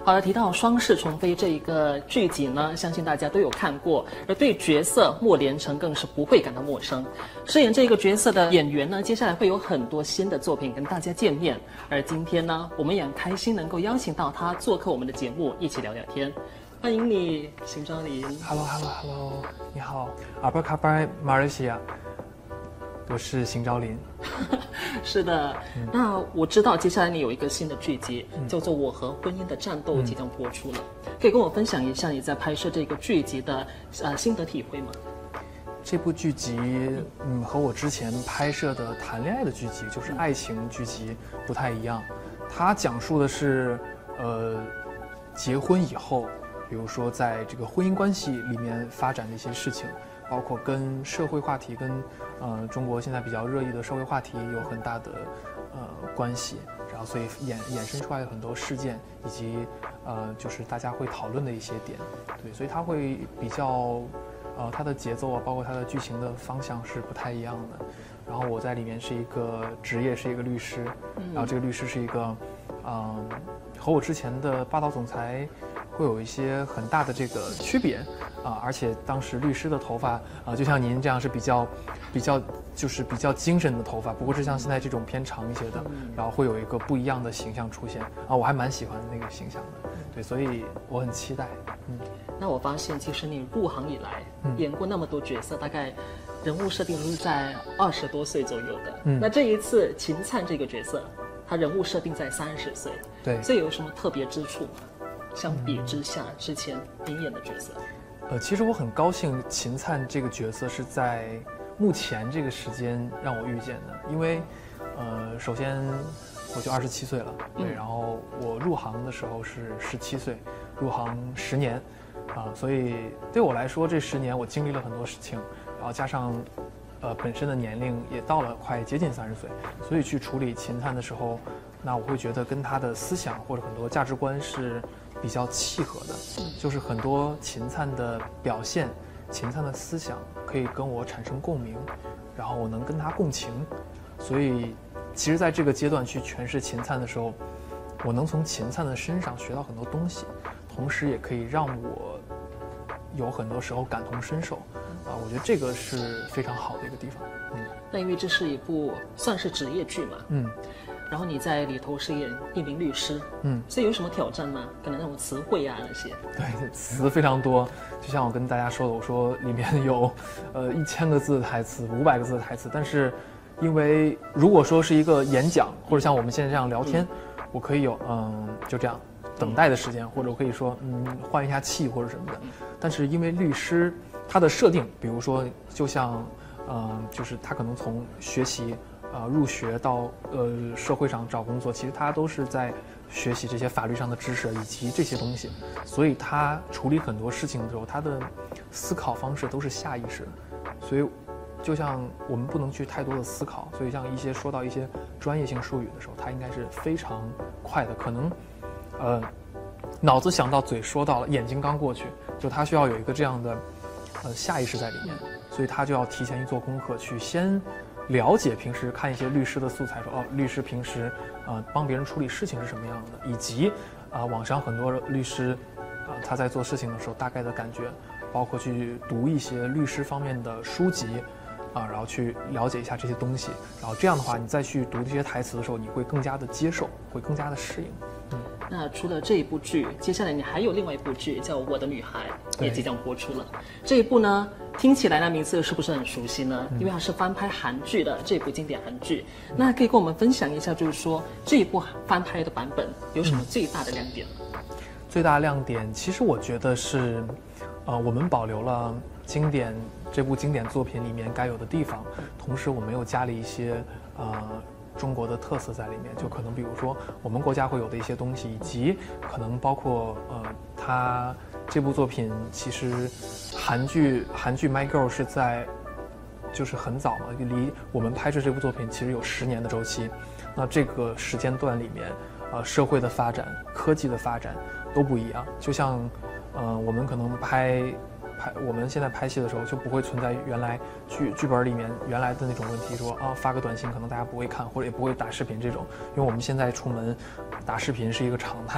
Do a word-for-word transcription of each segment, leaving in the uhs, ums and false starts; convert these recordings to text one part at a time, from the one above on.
好了，提到《双世宠妃》这一个剧集呢，相信大家都有看过，而对角色莫连成更是不会感到陌生。饰演这个角色的演员呢，接下来会有很多新的作品跟大家见面。而今天呢，我们也很开心能够邀请到他做客我们的节目，一起聊聊天。欢迎你，邢昭林。 Hello Hello Hello， 你好，阿巴卡巴马来西亚。我是邢昭林。 是的、嗯，那我知道接下来你有一个新的剧集、嗯、叫做《我和婚姻的战斗》即将播出了、嗯、可以跟我分享一下你在拍摄这个剧集的呃心得体会吗？ 这部剧集嗯和我之前拍摄的谈恋爱的剧集，就是爱情剧集不太一样。它讲述的是呃结婚以后，比如说在这个婚姻关系里面发展的一些事情，包括跟社会话题跟呃中国现在比较热议的社会话题有很大的呃关系，然后所以衍衍生出来的很多事件，以及呃就是大家会讨论的一些点，对，所以它会比较呃它的节奏啊，包括它的剧情的方向是不太一样的。然后我在里面是一个职业是一个律师，然后这个律师是一个嗯、呃、和我之前的霸道总裁会有一些很大的这个区别啊，而且当时律师的头发啊，就像您这样是比较比较就是比较精神的头发，不过是像现在这种偏长一些的，然后会有一个不一样的形象出现啊，我还蛮喜欢那个形象的，对，所以我很期待。嗯， 那我发现其实你入行以来、嗯、演过那么多角色，大概人物设定都是在二十多岁左右的。嗯，那这一次秦灿这个角色，他人物设定在三十岁， 对， 所以有什么特别之处吗？相比之下，之前您演的角色， 呃，其实我很高兴秦灿这个角色是在目前这个时间让我遇见的，因为，呃，首先我就二十七岁了，对、嗯，然后我入行的时候是十七岁，入行十年，啊，所以对我来说这十年我经历了很多事情，然后加上，呃，本身的年龄也到了快接近三十岁，所以去处理秦灿的时候，那我会觉得跟他的思想或者很多价值观是比较契合的，就是很多秦灿的表现，秦灿的思想可以跟我产生共鸣，然后我能跟他共情，所以其实在这个阶段去诠释秦灿的时候，我能从秦灿的身上学到很多东西，同时也可以让我有很多时候感同身受，啊，我觉得这个是非常好的一个地方。嗯， 那因为这是一部算是职业剧嘛，嗯。然后你在里头饰演一名律师，嗯，所以有什么挑战吗？可能那种词汇啊那些。 对，词非常多。就像我跟大家说的，我说里面有，呃，一千个字的台词，五百个字的台词。但是，因为如果说是一个演讲，或者像我们现在这样聊天，嗯、我可以有嗯就这样等待的时间，或者我可以说嗯换一下气或者什么的。但是因为律师他的设定，比如说就像嗯、呃、就是他可能从学习。呃，入学到呃社会上找工作，其实他都是在学习这些法律上的知识以及这些东西，所以他处理很多事情的时候，他的思考方式都是下意识的。所以，就像我们不能去太多的思考，所以像一些说到一些专业性术语的时候，他应该是非常快的，可能呃脑子想到嘴说到了，眼睛刚过去，就他需要有一个这样的呃下意识在里面，所以他就要提前去做功课，去先。了解平时看一些律师的素材说，说哦，律师平时呃帮别人处理事情是什么样的，以及啊、呃、网上很多律师啊、呃、他在做事情的时候大概的感觉，包括去读一些律师方面的书籍啊、呃，然后去了解一下这些东西，然后这样的话，你再去读这些台词的时候，你会更加的接受，会更加的适应。嗯， 那除了这一部剧，接下来你还有另外一部剧叫《我的女孩》，也即将播出了。这一部呢？听起来那名字是不是很熟悉呢？因为它是翻拍韩剧的这部经典韩剧，嗯、那可以跟我们分享一下，就是说这一部翻拍的版本有什么最大的亮点？ 嗯、最大的亮点，其实我觉得是，呃，我们保留了经典这部经典作品里面该有的地方，同时我们又加了一些呃中国的特色在里面，就可能比如说我们国家会有的一些东西，以及可能包括呃它。这部作品其实，韩剧韩剧《My Girl》是在，就是很早嘛，离我们拍摄这部作品其实有十年的周期。那这个时间段里面，呃，社会的发展、科技的发展都不一样。就像，呃，我们可能拍拍我们现在拍戏的时候，就不会存在原来剧剧本里面原来的那种问题，说啊发个短信可能大家不会看，或者也不会打视频这种。因为我们现在出门打视频是一个常态。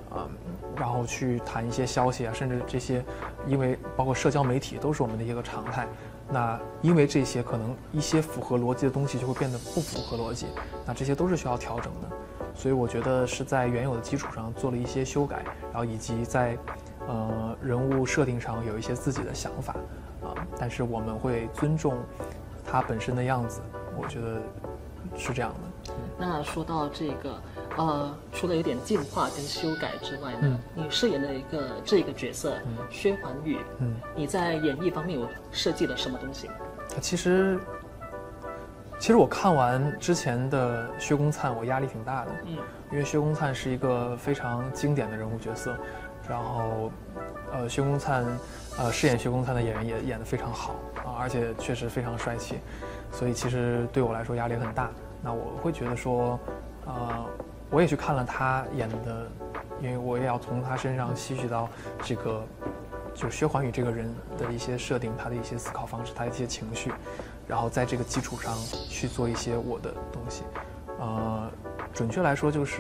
啊、呃，然后去谈一些消息啊，甚至这些，因为包括社交媒体都是我们的一个常态。那因为这些可能一些符合逻辑的东西就会变得不符合逻辑，那这些都是需要调整的。所以我觉得是在原有的基础上做了一些修改，然后以及在呃人物设定上有一些自己的想法啊、呃，但是我们会尊重它本身的样子，我觉得是这样的。嗯、 那说到这个，呃，除了有点进化跟修改之外呢， 嗯、 你饰演的一个这个角色、嗯、薛环宇，嗯，你在演绎方面有设计了什么东西？ 其实，其实我看完之前的薛公灿，我压力挺大的，嗯，因为薛公灿是一个非常经典的人物角色，然后，呃，薛公灿，呃，饰演薛公灿的演员也演得非常好啊，而且确实非常帅气，所以其实对我来说压力很大。那我会觉得说，呃，我也去看了他演的，因为我也要从他身上吸取到这个，就是薛环宇这个人的一些设定，他的一些思考方式，他的一些情绪，然后在这个基础上去做一些我的东西。呃，准确来说就是，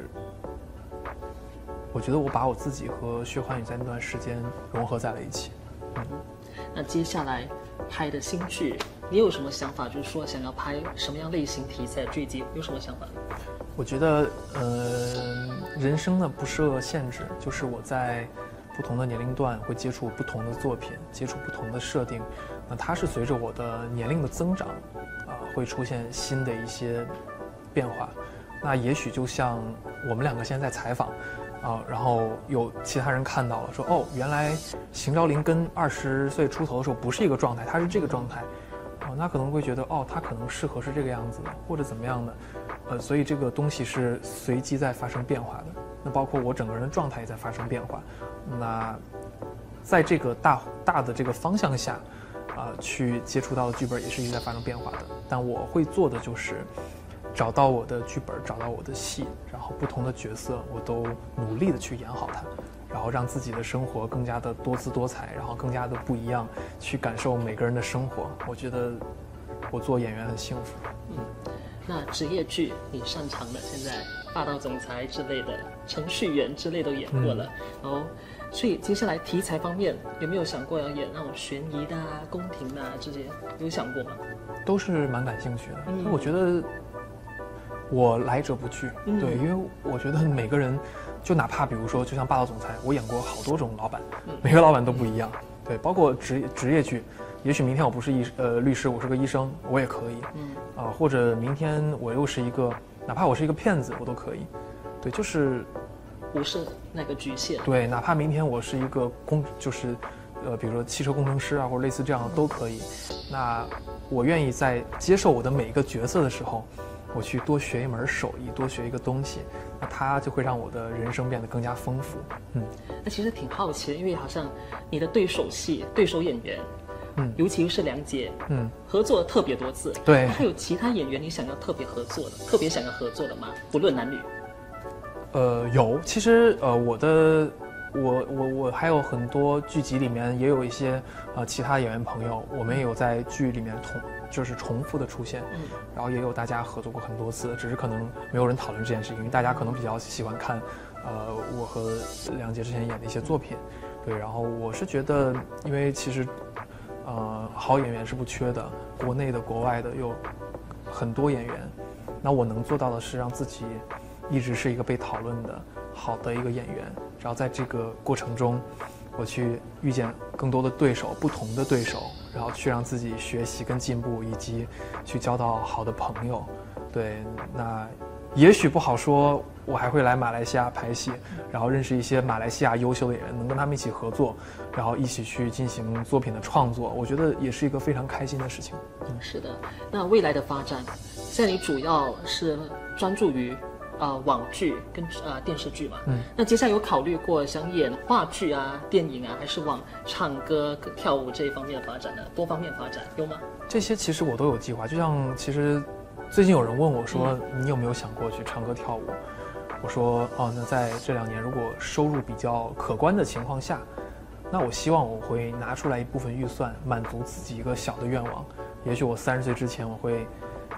我觉得我把我自己和薛环宇在那段时间融合在了一起。嗯， 那接下来拍的新剧，你有什么想法？就是说想要拍什么样类型题材的剧集，有什么想法？ 我觉得，呃，人生呢不设限制，就是我在不同的年龄段会接触不同的作品，接触不同的设定。那它是随着我的年龄的增长，啊、呃，会出现新的一些变化。那也许就像我们两个现在在采访。啊，然后有其他人看到了，说哦，原来邢昭林跟二十岁出头的时候不是一个状态，他是这个状态，哦，那可能会觉得哦，他可能适合是这个样子的，或者怎么样的，呃，所以这个东西是随机在发生变化的。那包括我整个人的状态也在发生变化。那在这个大大的这个方向下，啊、呃，去接触到的剧本也是一直在发生变化的。但我会做的就是。找到我的剧本，找到我的戏，然后不同的角色我都努力的去演好它，然后让自己的生活更加的多姿多彩，然后更加的不一样，去感受每个人的生活。我觉得我做演员很幸福。 嗯，那职业剧你擅长的，现在霸道总裁之类的，程序员之类都演过了，嗯、然后所以接下来题材方面有没有想过要演那种悬疑的、啊、宫廷的、啊、这些，有想过吗？ 都是蛮感兴趣的。嗯，我觉得。我来者不拒，对，因为我觉得每个人，就哪怕比如说，就像霸道总裁，我演过好多种老板，每个老板都不一样，对，包括职职业剧，也许明天我不是医呃律师，我是个医生，我也可以，嗯，啊、呃，或者明天我又是一个，哪怕我是一个骗子，我都可以，对，就是不是那个局限， 对，哪怕明天我是一个工，就是，呃，比如说汽车工程师啊，或者类似这样的都可以，那我愿意在接受我的每一个角色的时候。我去多学一门手艺，多学一个东西，那它就会让我的人生变得更加丰富。嗯， 那其实挺好奇的，因为好像你的对手戏、对手演员，嗯，尤其是梁洁，嗯，合作了特别多次。 对， 还有其他演员你想要特别合作的、特别想要合作的吗？不论男女。 呃，有，其实呃，我的。我我我还有很多剧集里面也有一些呃其他演员朋友，我们也有在剧里面同就是重复的出现，嗯，然后也有大家合作过很多次，只是可能没有人讨论这件事情，因为大家可能比较喜欢看，呃，我和梁洁之前演的一些作品，对，然后我是觉得，因为其实，呃，好演员是不缺的，国内的、国外的有很多演员，那我能做到的是让自己一直是一个被讨论的好的一个演员。然后在这个过程中，我去遇见更多的对手，不同的对手，然后去让自己学习跟进步，以及去交到好的朋友。对，那也许不好说，我还会来马来西亚拍戏，然后认识一些马来西亚优秀的演员，能跟他们一起合作，然后一起去进行作品的创作，我觉得也是一个非常开心的事情。 嗯，是的。那未来的发展，现在你主要是专注于。呃，网剧跟呃电视剧嘛，嗯，那接下来有考虑过想演话剧啊、电影啊，还是往唱歌、跳舞这一方面的发展呢？多方面发展有吗？ 这些其实我都有计划。就像其实最近有人问我说，嗯、你有没有想过去唱歌跳舞？我说哦，那在这两年如果收入比较可观的情况下，那我希望我会拿出来一部分预算，满足自己一个小的愿望。也许我三十岁之前我会。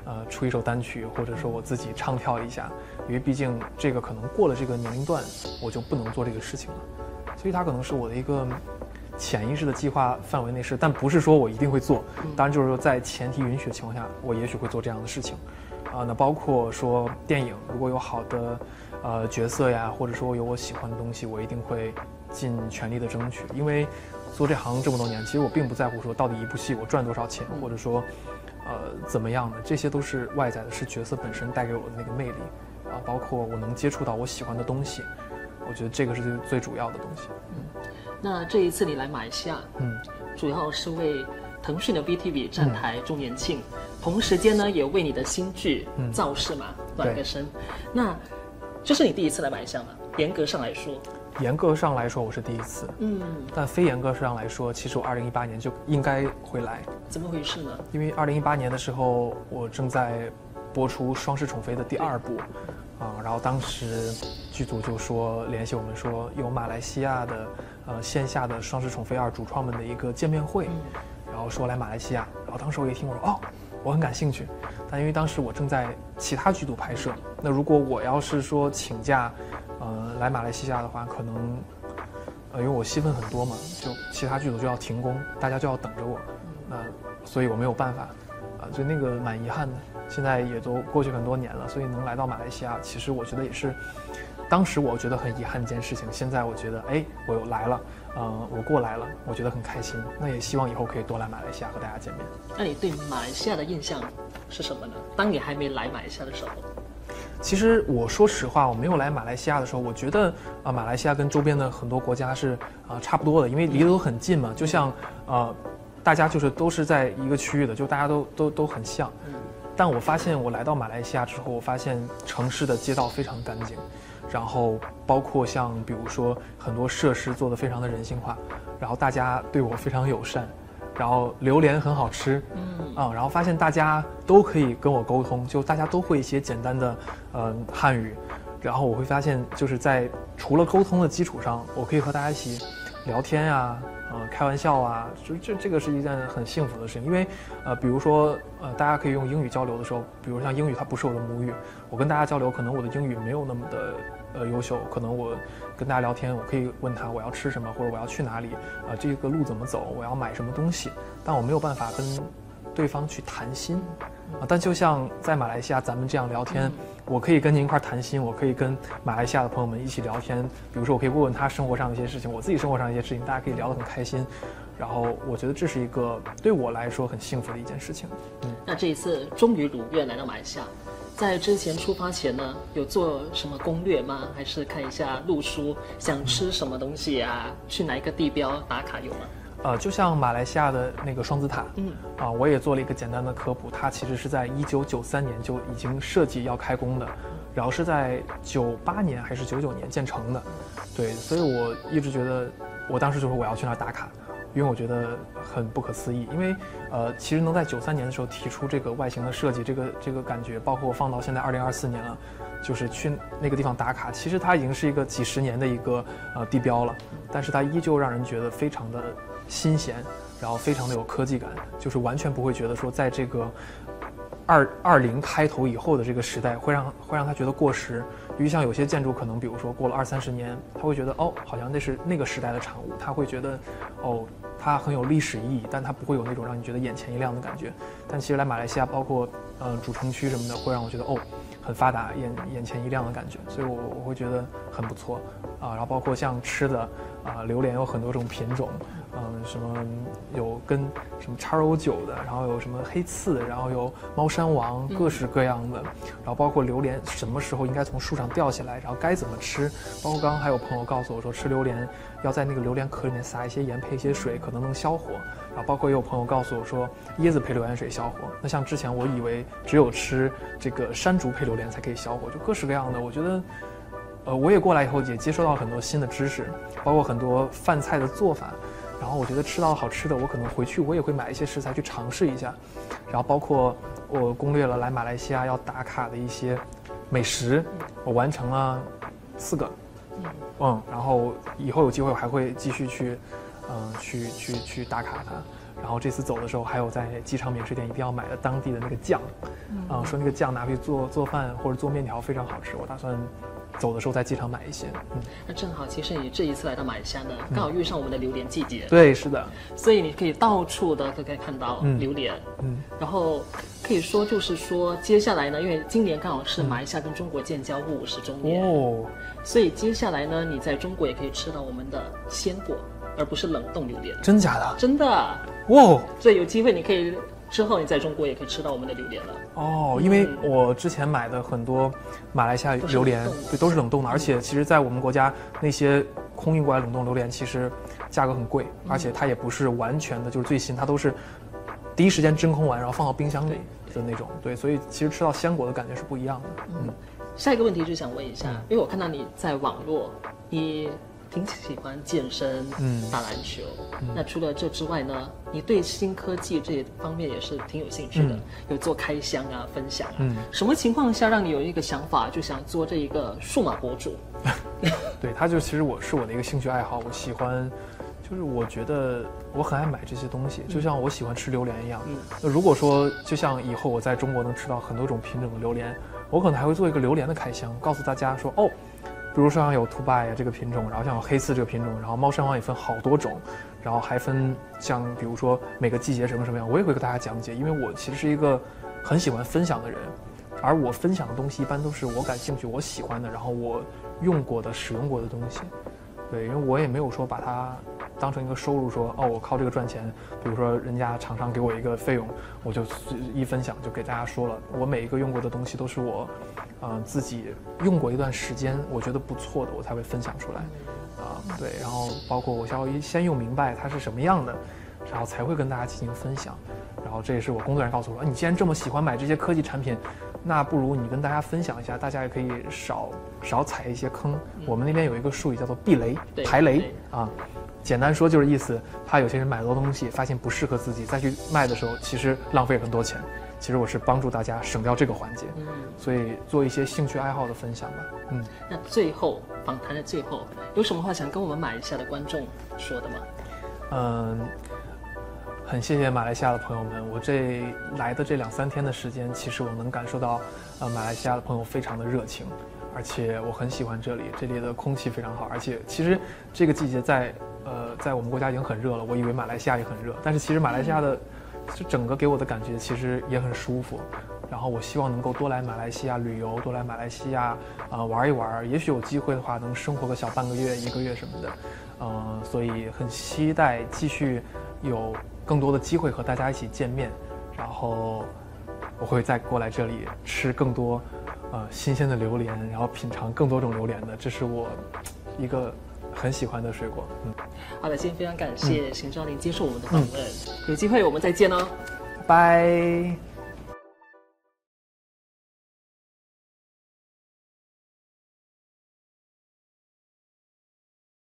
呃出一首单曲，或者说我自己唱跳一下，因为毕竟这个可能过了这个年龄段，我就不能做这个事情了，所以它可能是我的一个潜意识的计划范围内是，但不是说我一定会做，当然就是说在前提允许的情况下，我也许会做这样的事情。啊，那包括说电影，如果有好的呃角色呀，或者说有我喜欢的东西，我一定会尽全力的争取。因为做这行这么多年，其实我并不在乎说到底一部戏我赚多少钱，或者说呃怎么样的，这些都是外在的，是角色本身带给我的那个魅力啊，包括我能接触到我喜欢的东西，我觉得这个是最主要的东西。 嗯，那这一次你来马来西亚，嗯，主要是为腾讯的 V T V 站台周年庆，嗯、同时间呢也为你的新剧《造势》嘛暖个身。那这是你第一次来马来西亚吗？严格上来说， 严格上来说我是第一次，嗯，但非严格上来说，其实我二零一八年就应该会来。 怎么回事呢？ 因为二零一八年的时候，我正在播出《双世宠妃》的第二部，啊，然后当时剧组就说联系我们说有马来西亚的呃线下的《双世宠妃二》主创们的一个见面会。嗯，然后说来马来西亚，然后当时我一听，我说哦，我很感兴趣，但因为当时我正在其他剧组拍摄，那如果我要是说请假，呃，来马来西亚的话，可能，呃，因为我戏份很多嘛，就其他剧组就要停工，大家就要等着我，那所以我没有办法，啊，所以那个蛮遗憾的。现在也都过去很多年了，所以能来到马来西亚，其实我觉得也是，当时我觉得很遗憾一件事情，现在我觉得，哎，我又来了。呃，我过来了，我觉得很开心。那也希望以后可以多来马来西亚和大家见面。 那你对马来西亚的印象是什么呢？当你还没来马来西亚的时候， 其实我说实话，我没有来马来西亚的时候，我觉得啊、呃，马来西亚跟周边的很多国家是啊、呃、差不多的，因为离得都很近嘛。就像呃，大家就是都是在一个区域的，就大家都都都很像。但我发现我来到马来西亚之后，我发现城市的街道非常干净。然后包括像比如说很多设施做得非常的人性化，然后大家对我非常友善，然后榴莲很好吃，嗯啊，然后发现大家都可以跟我沟通，就大家都会一些简单的呃汉语，然后我会发现就是在除了沟通的基础上，我可以和大家一起聊天呀、呃开玩笑啊，就这这个是一件很幸福的事情，因为呃比如说呃大家可以用英语交流的时候，比如像英语它不是我的母语，我跟大家交流可能我的英语没有那么的呃优秀，可能我跟大家聊天，我可以问他我要吃什么，或者我要去哪里，啊、呃、这个路怎么走，我要买什么东西，但我没有办法跟对方去谈心啊，但就像在马来西亚咱们这样聊天，我可以跟您一块谈心，我可以跟马来西亚的朋友们一起聊天，比如说我可以问问他生活上的一些事情，我自己生活上的一些事情，大家可以聊得很开心，然后我觉得这是一个对我来说很幸福的一件事情。 嗯，那这一次终于如愿来到马来西亚，在之前出发前呢，有做什么攻略吗？还是看一下路书，想吃什么东西啊？去哪一个地标打卡有吗？ 呃，就像马来西亚的那个双子塔，嗯，啊，我也做了一个简单的科普，它其实是在一九九三年就已经设计要开工的，然后是在九八年还是九九年建成的，对，所以我一直觉得，我当时就说我要去那儿打卡，因为我觉得很不可思议，因为呃，其实能在九三年的时候提出这个外形的设计，这个这个感觉，包括我放到现在二零二四年了，就是去那个地方打卡，其实它已经是一个几十年的一个呃地标了，但是它依旧让人觉得非常的新鲜，然后非常的有科技感，就是完全不会觉得说在这个二二零开头以后的这个时代会让会让他觉得过时。因为像有些建筑可能比如说过了二三十年，他会觉得哦好像那是那个时代的产物，他会觉得哦它很有历史意义，但它不会有那种让你觉得眼前一亮的感觉。但其实来马来西亚，包括呃主城区什么的，会让我觉得哦很发达，眼眼前一亮的感觉，所以我我会觉得很不错啊。然后包括像吃的啊，榴莲有很多种品种。嗯，什么有跟什么叉欧酒的，然后有什么黑刺，然后有猫山王，各式各样的，然后包括榴莲什么时候应该从树上掉下来，然后该怎么吃，包括刚刚还有朋友告诉我说吃榴莲要在那个榴莲壳里面撒一些盐配一些水，可能能消火，然后包括也有朋友告诉我说椰子配榴莲水消火，那像之前我以为只有吃这个山竹配榴莲才可以消火，就各式各样的，我觉得呃我也过来以后也接收到很多新的知识，包括很多饭菜的做法。然后我觉得吃到好吃的，我可能回去我也会买一些食材去尝试一下，然后包括我攻略了来马来西亚要打卡的一些美食，我完成了四个，嗯，然后以后有机会我还会继续去，嗯，去去去打卡它。然后这次走的时候，还有在机场免税店一定要买的当地的那个酱， 啊、呃，说那个酱拿去做做饭或者做面条非常好吃，我打算走的时候在机场买一些。嗯， 那正好，其实你这一次来到马来西亚呢，刚好遇上我们的榴莲季节。 对，是的。 所以你可以到处的都可以看到榴莲。 嗯， 然后可以说就是说，接下来呢，因为今年刚好是马来西亚跟中国建交五十周年哦，所以接下来呢，你在中国也可以吃到我们的鲜果，而不是冷冻榴莲。 真假的？ 真的。 哇！ 所以有机会你可以。之后你在中国也可以吃到我们的榴莲了哦，因为我之前买的很多马来西亚榴莲，对，都是冷冻的，而且其实，在我们国家那些空运过来冷冻榴莲，其实价格很贵，而且它也不是完全的，就是最新，它都是第一时间真空完，然后放到冰箱里的那种，对，所以其实吃到鲜果的感觉是不一样的。嗯， 下一个问题就想问一下，因为我看到你在网络，你挺喜欢健身、嗯，打篮球。嗯、那除了这之外呢，你对新科技这些方面也是挺有兴趣的，嗯、有做开箱啊、分享啊。嗯，什么情况下让你有一个想法，就想做这一个数码博主？ 对，它就其实我是我的一个兴趣爱好，我喜欢，就是我觉得我很爱买这些东西，就像我喜欢吃榴莲一样。嗯，那如果说就像以后我在中国能吃到很多种品种的榴莲，我可能还会做一个榴莲的开箱，告诉大家说哦。比如说像有兔拜呀这个品种，然后像有黑刺这个品种，然后猫山王也分好多种，然后还分像比如说每个季节什么什么样，我也会给大家讲解，因为我其实是一个很喜欢分享的人，而我分享的东西一般都是我感兴趣、我喜欢的，然后我用过的、使用过的东西。对，因为我也没有说把它当成一个收入说，哦，我靠这个赚钱。比如说人家厂商给我一个费用，我就一分享就给大家说了。我每一个用过的东西都是我，呃，自己用过一段时间，我觉得不错的，我才会分享出来。啊、呃，对，然后包括我要先用明白它是什么样的，然后才会跟大家进行分享。然后这也是我工作人员告诉我，你既然这么喜欢买这些科技产品，那不如你跟大家分享一下，大家也可以少少踩一些坑。嗯、我们那边有一个术语叫做避雷、排雷啊，简单说就是意思，怕有些人买了东西发现不适合自己，再去卖的时候，其实浪费很多钱。其实我是帮助大家省掉这个环节，嗯，所以做一些兴趣爱好的分享吧。嗯， 那最后访谈的最后，有什么话想跟我们马来西亚的观众说的吗？ 嗯。很谢谢马来西亚的朋友们，我这来的这两三天的时间，其实我能感受到，呃，马来西亚的朋友非常的热情，而且我很喜欢这里，这里的空气非常好，而且其实这个季节在，呃，在我们国家已经很热了，我以为马来西亚也很热，但是其实马来西亚的，就整个给我的感觉其实也很舒服，然后我希望能够多来马来西亚旅游，多来马来西亚啊、呃、玩一玩，也许有机会的话能生活个小半个月、一个月什么的，呃，所以很期待继续有更多的机会和大家一起见面，然后我会再过来这里吃更多呃新鲜的榴莲，然后品尝更多种榴莲的，这是我一个很喜欢的水果。嗯， 好的，今天非常感谢邢昭林接受我们的访问，嗯、有机会我们再见哦， 拜。